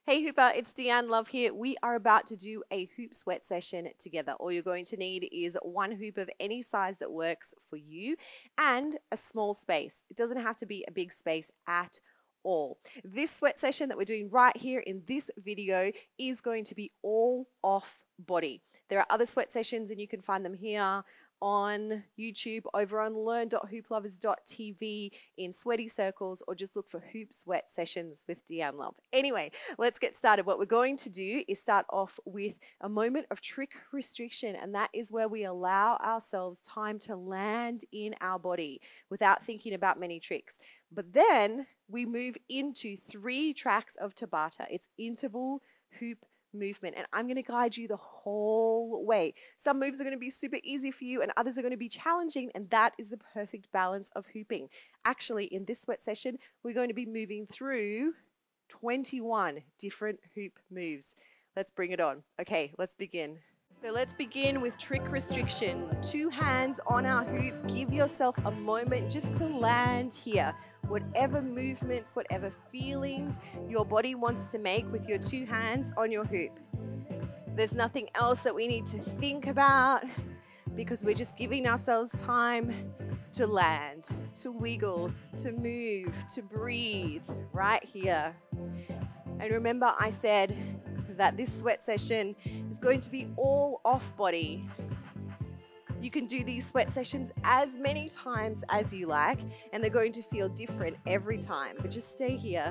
Hey Hooper, it's Deanne Love here. We are about to do a hoop sweat session together. All you're going to need is one hoop of any size that works for you and a small space. It doesn't have to be a big space at all. This sweat session that we're doing right here in this video is going to be all off body. There are other sweat sessions and you can find them here on YouTube, over on learn.hooplovers.tv, in sweaty circles, or just look for hoop sweat sessions with Deanne Love. Anyway, let's get started. What we're going to do is start off with a moment of trick restriction, and that is where we allow ourselves time to land in our body without thinking about many tricks. But then we move into 3 tracks of Tabata. It's interval hoop movement, and I'm going to guide you the whole way. Some moves are going to be super easy for you and others are going to be challenging, and that is the perfect balance of hooping. Actually, in this sweat session, we're going to be moving through 21 different hoop moves. Let's bring it on. Okay, let's begin. So let's begin with trick restriction. 2 hands on our hoop. Give yourself a moment just to land here. Whatever movements, whatever feelings your body wants to make with your 2 hands on your hoop. There's nothing else that we need to think about because we're just giving ourselves time to land, to wiggle, to move, to breathe right here. And remember, I said that this sweat session is going to be all off body. You can do these sweat sessions as many times as you like, and they're going to feel different every time, but just stay here.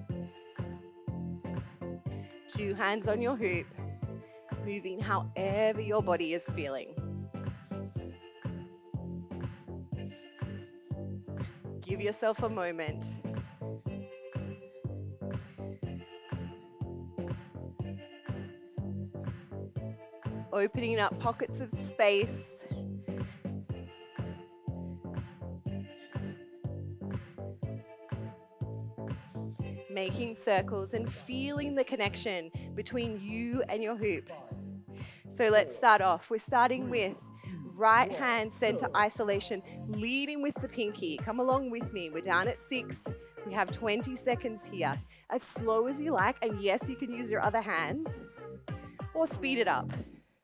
2 hands on your hoop, moving however your body is feeling. Give yourself a moment. Opening up pockets of space. Making circles and feeling the connection between you and your hoop. So let's start off. We're starting with right hand center isolation, leading with the pinky. Come along with me. We're down at 6. We have 20 seconds here. As slow as you like, and yes, you can use your other hand or speed it up.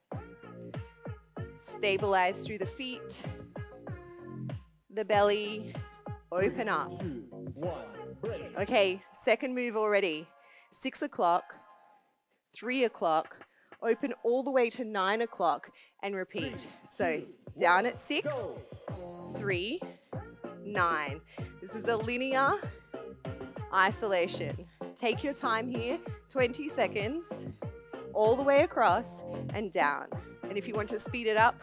Stabilize through the feet, the belly, open up. Okay, second move already. 6 o'clock, 3 o'clock, open all the way to 9 o'clock and repeat. So down at 6, 3, 9. This is a linear isolation. Take your time here, 20 seconds, all the way across and down. And if you want to speed it up,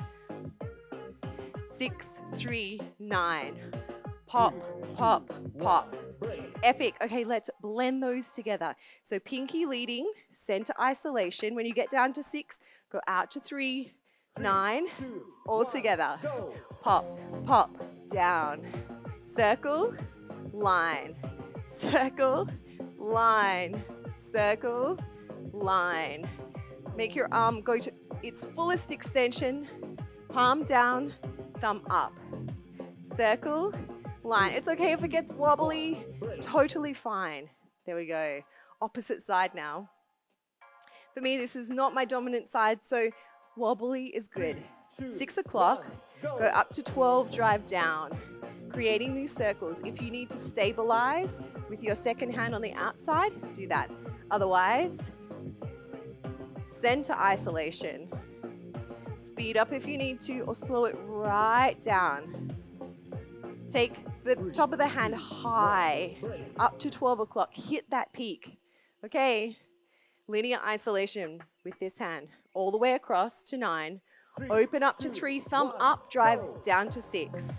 6, 3, 9. Pop, pop, pop. Epic. Okay, let's blend those together. So pinky leading, center isolation. When you get down to 6, go out to 3, 9, all together. Pop, pop, down. Circle, line. Circle, line. Circle, line. Make your arm go to its fullest extension. Palm down, thumb up. Circle, line. It's okay if it gets wobbly, totally fine. There we go. Opposite side now. For me, this is not my dominant side, so wobbly is good. 6 o'clock, go up to 12, drive down. Creating these circles. If you need to stabilize with your second hand on the outside, do that. Otherwise, center isolation. Speed up if you need to, or slow it right down. Take the top of the hand high, up to 12 o'clock. Hit that peak. Okay, linear isolation with this hand. All the way across to 9. Open up to 3, thumb up, drive down to 6.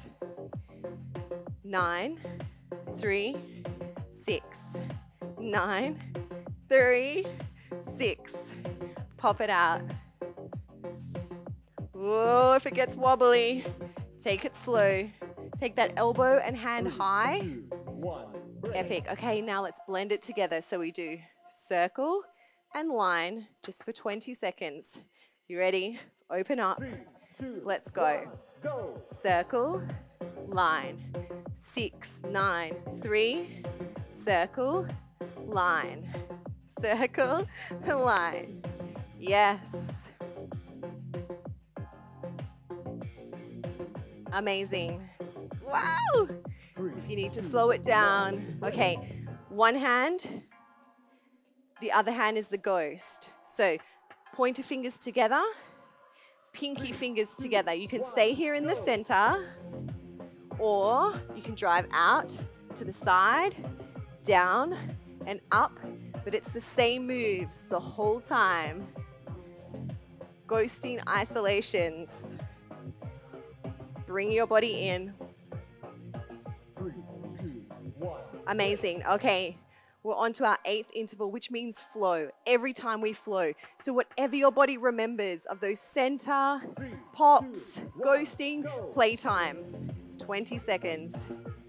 9, 3, 6. 9, 3, 6. Pop it out. Whoa, if it gets wobbly, take it slow. Take that elbow and hand high. Epic. Okay, now let's blend it together. So we do circle and line just for 20 seconds. You ready? Open up. Let's go. Circle, line. 6, 9, 3, circle, line. circle, line. Yes. Amazing. Wow. If you need to slow it down. Okay, one hand, the other hand is the ghost. So pointer fingers together, pinky fingers together. You can stay here in the center, or you can drive out to the side, down and up, but it's the same moves the whole time. Ghosting isolations. Bring your body in. 3, 2, 1. Amazing. Okay, we're on to our 8th interval, which means flow. Every time we flow. So whatever your body remembers of those center, 3, pops, 2, 1, ghosting, go. playtime. 20 seconds.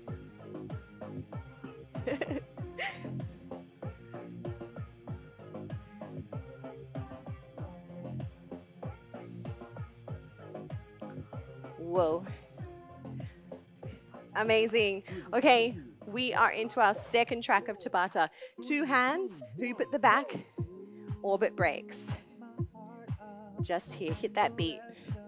Whoa. Amazing. Okay, we are into our second track of Tabata. 2 hands, hoop at the back, orbit breaks. Just here, hit that beat.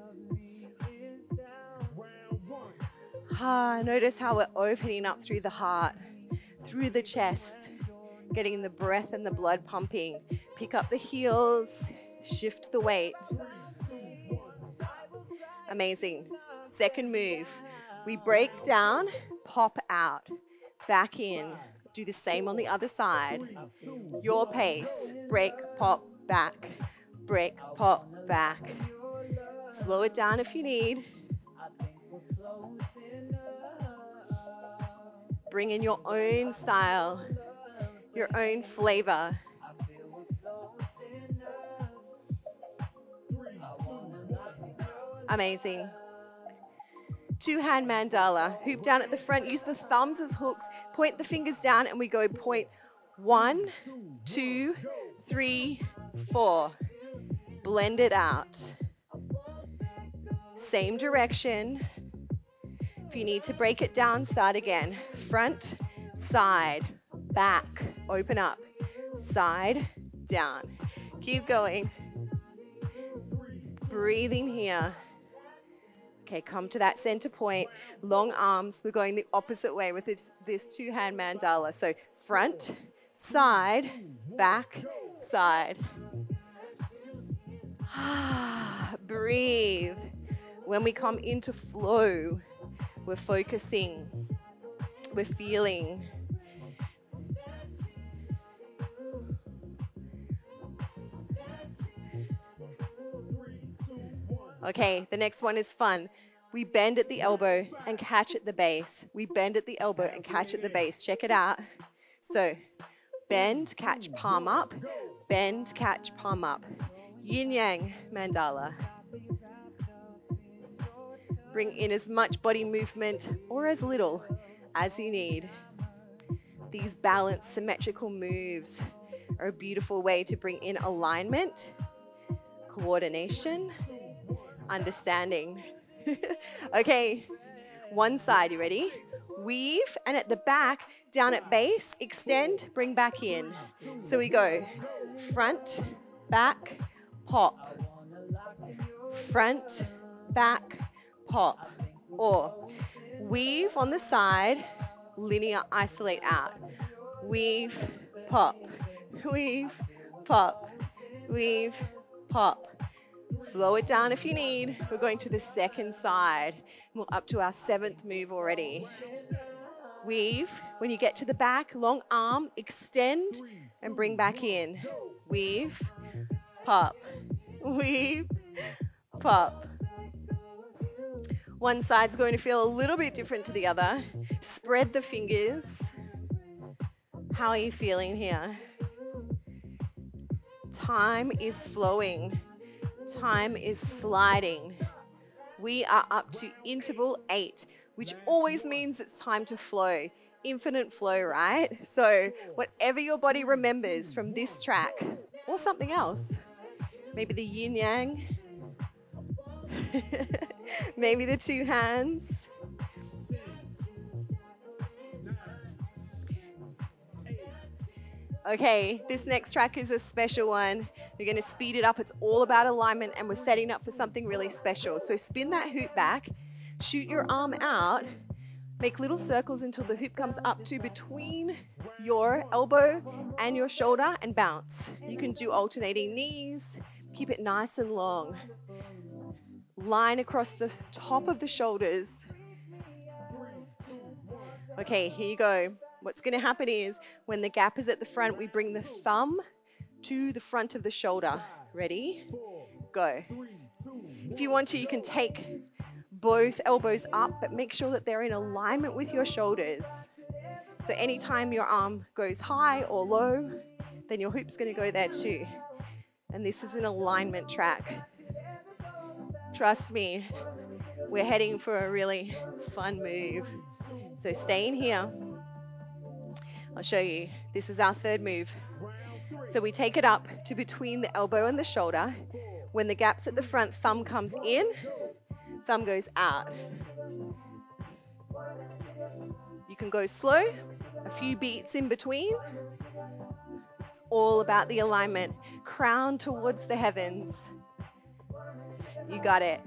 Notice how we're opening up through the heart, through the chest, getting the breath and the blood pumping. Pick up the heels, shift the weight. Amazing. Second move. We break down, pop out, back in. Do the same on the other side. Your pace. Break, pop, back. Break, pop, back. Slow it down if you need. Bring in your own style, your own flavor. Amazing. 2-hand mandala. Hoop down at the front. Use the thumbs as hooks. Point the fingers down and we go point 1, 2, 3, 4. Blend it out. Same direction. If you need to break it down, start again. Front, side, back. Open up. Side, down. Keep going. Breathing here. Okay, come to that center point. Long arms. We're going the opposite way with this 2-hand mandala. So front, side, back, side. Breathe. When we come into flow, we're focusing, we're feeling. Okay, the next one is fun. We bend at the elbow and catch at the base. We bend at the elbow and catch at the base. Check it out. So, bend, catch, palm up. Bend, catch, palm up. Yin Yang mandala. Bring in as much body movement or as little as you need. These balanced, symmetrical moves are a beautiful way to bring in alignment, coordination, understanding. Okay, one side, you ready? Weave, and at the back, down at base, extend, bring back in. So we go front, back, pop. Front, back, pop. Or weave on the side, linear isolate out. Weave, pop. Weave, pop. Weave, pop. Slow it down if you need. We're going to the second side. We're up to our 7th move already. Weave. When you get to the back, long arm, extend and bring back in. Weave, pop. Weave, pop. One side's going to feel a little bit different to the other. Spread the fingers. How are you feeling here? Time is flowing. Time is sliding. We are up to interval 8, which always means it's time to flow. Infinite flow, right? So whatever your body remembers from this track or something else, maybe the yin yang, maybe the 2 hands. Okay, this next track is a special one. We're going to speed it up. It's all about alignment and we're setting up for something really special. So spin that hoop back, shoot your arm out, make little circles until the hoop comes up to between your elbow and your shoulder and bounce. You can do alternating knees, keep it nice and long. Line across the top of the shoulders. Okay, here you go. What's going to happen is when the gap is at the front, we bring the thumb to the front of the shoulder. Ready? Go. If you want to, you can take both elbows up, but make sure that they're in alignment with your shoulders. So anytime your arm goes high or low, then your hoop's going to go there too. And this is an alignment track. Trust me, we're heading for a really fun move. So stay in here. I'll show you. This is our third move. So we take it up to between the elbow and the shoulder. When the gap's at the front, thumb comes in, thumb goes out. You can go slow, a few beats in between. It's all about the alignment. Crown towards the heavens. You got it.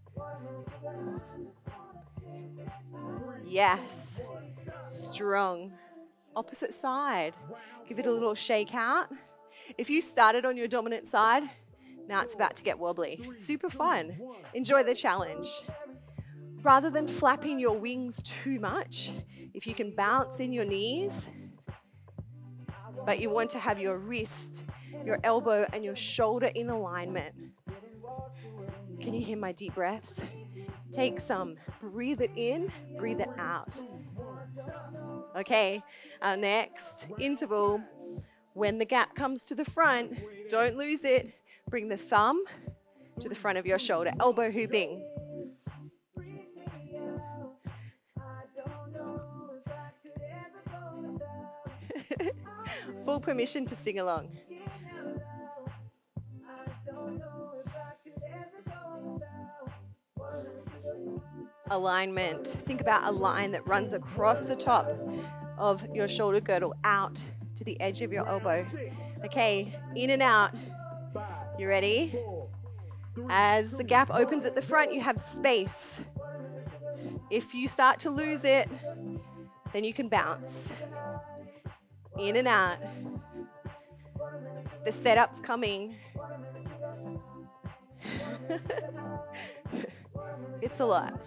Yes. Strong. Opposite side. Give it a little shake out. If you started on your dominant side, now it's about to get wobbly. Super fun. Enjoy the challenge. Rather than flapping your wings too much, if you can bounce in your knees, but you want to have your wrist, your elbow, and your shoulder in alignment. Can you hear my deep breaths? Take some. Breathe it in, breathe it out. Okay, our next interval. When the gap comes to the front, don't lose it. Bring the thumb to the front of your shoulder, elbow hooping. Full permission to sing along. Alignment. Think about a line that runs across the top of your shoulder girdle out to the edge of your elbow. Okay, in and out. You ready? As the gap opens at the front, you have space. If you start to lose it, then you can bounce. In and out. The setup's coming. It's a lot.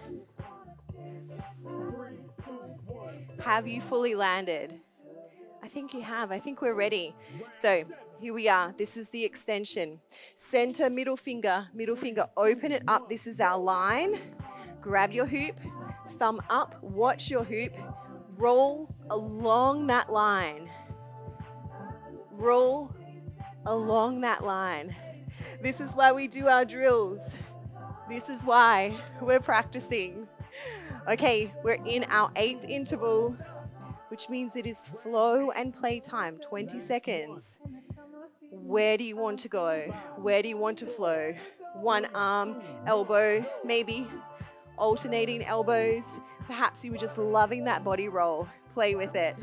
Have you fully landed? I think you have. I think we're ready. So here we are. This is the extension. Center, middle finger, open it up. This is our line. Grab your hoop, thumb up, watch your hoop, roll along that line. Roll along that line. This is why we do our drills. This is why we're practicing. Okay, we're in our 8th interval, which means it is flow and play time, 20 seconds. Where do you want to go? Where do you want to flow? One arm, elbow, maybe alternating elbows. Perhaps you were just loving that body roll. Play with it.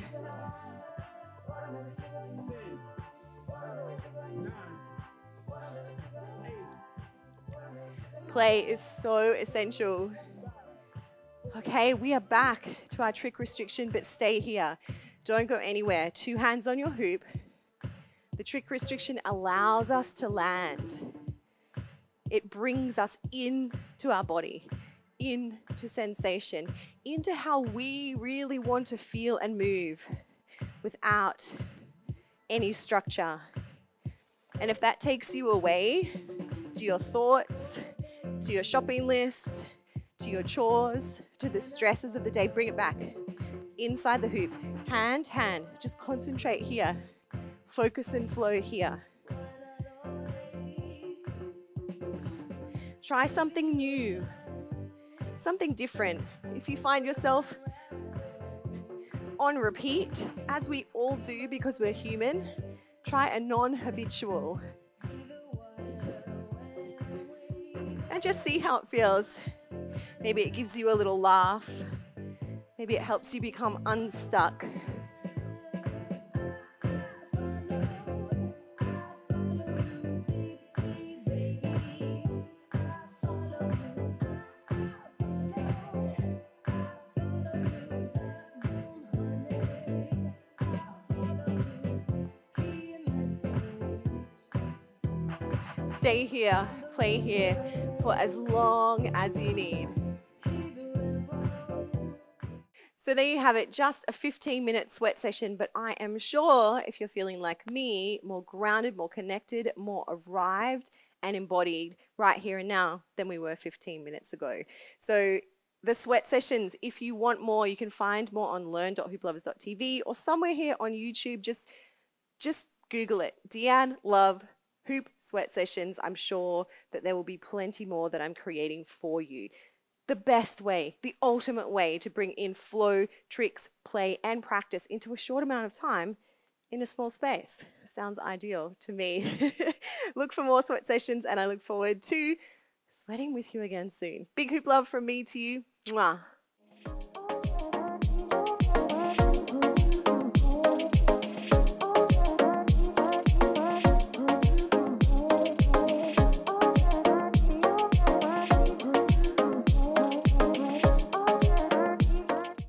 Play is so essential. Okay, we are back to our trick restriction, but stay here. Don't go anywhere. 2 hands on your hoop. The trick restriction allows us to land. It brings us into our body, into sensation, into how we really want to feel and move without any structure. And if that takes you away to your thoughts, to your shopping list, to your chores, to the stresses of the day, bring it back. Inside the hoop, hand, hand. Just concentrate here. Focus and flow here. Try something new, something different. If you find yourself on repeat, as we all do because we're human, try a non-habitual. And just see how it feels. Maybe it gives you a little laugh. Maybe it helps you become unstuck. stay here, play here for as long as you need. So there you have it, just a 15-minute sweat session, but I am sure if you're feeling like me, more grounded, more connected, more arrived and embodied right here and now than we were 15 minutes ago. So the sweat sessions, if you want more, you can find more on learn.hooplovers.tv or somewhere here on YouTube. Just Google it, Deanne Love Hoop Sweat Sessions. I'm sure that there will be plenty more that I'm creating for you. The best way, the ultimate way to bring in flow, tricks, play, and practice into a short amount of time in a small space. Sounds ideal to me. Look for more sweat sessions, and I look forward to sweating with you again soon. Big hoop love from me to you. Mwah.